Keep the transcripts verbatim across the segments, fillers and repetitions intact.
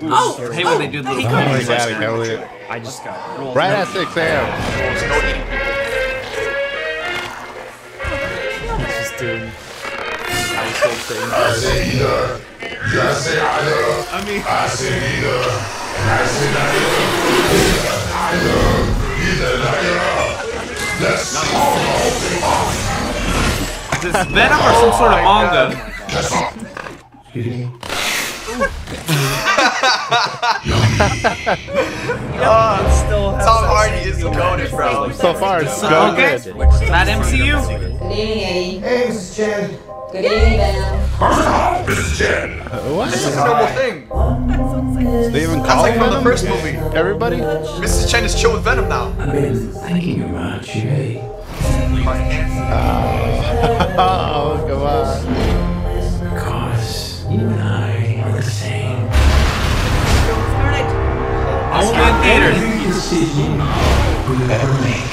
Oh, I hate when they do the little Oh my things like god, I that. can't believe it. I just got rolled. Right at six A M Just doing. I was so crazy. I say either. I say either. I mean, I say either. I say neither. Either, neither. Let's all Is this Venom or some sort of manga? oh, I'm still. Tom Hardy is goated, bro. So far, it's So, so okay. good. Not M C U? Good evening, Eddie. Hey, Missus Chen. Good evening, Venom. Missus Chen. What? This is a normal thing. They even That's call like him from the Venom? first movie. Everybody? Missus Chen is chill with Venom now. I've been thinking about you, eh? Oh, come on. Because you and I are the same. Only in theaters. Every decision we ever make.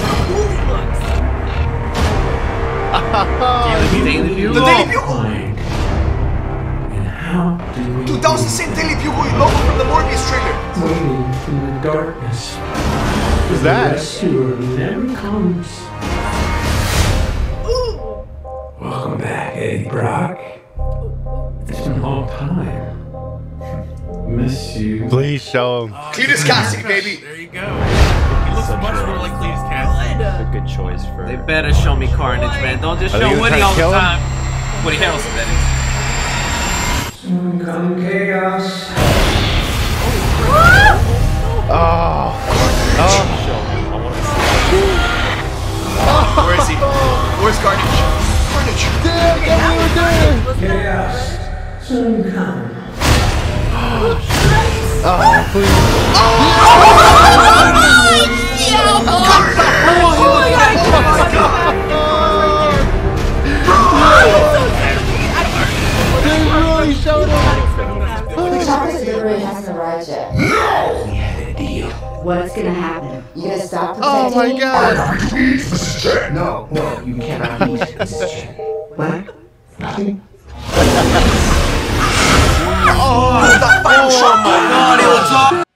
Daily Bugle. The Daily Bugle! Mind. And how do we Dude, that was the same Daily Bugle logo from the Morbius trailer. waiting in the darkness? Who's that? Rescuer never comes. Welcome back, Eddie Brock. It's been a long time. Miss you. Please show him. Cletus Cassidy, baby. There you go. He looks much more like Cletus Cassidy. A good choice for. They better show me Carnage, man. Don't just Are they show gonna Woody try to all the kill him? time. Woody Harrelson, that is. Soon come chaos. Oh. Oh. Where is he? Where's Carnage? Carnage. Damn, that's what we were doing. Chaos. Soon come. Oh, please. They really showed him. The chocolate delivery hasn't arrived yet. We had a deal. What's gonna happen? You gonna stop Oh protecting my me? god. Missus Chen. No, no, you cannot eat Missus Chen. What? Nothing? Oh, that final shot. God, he looks awesome.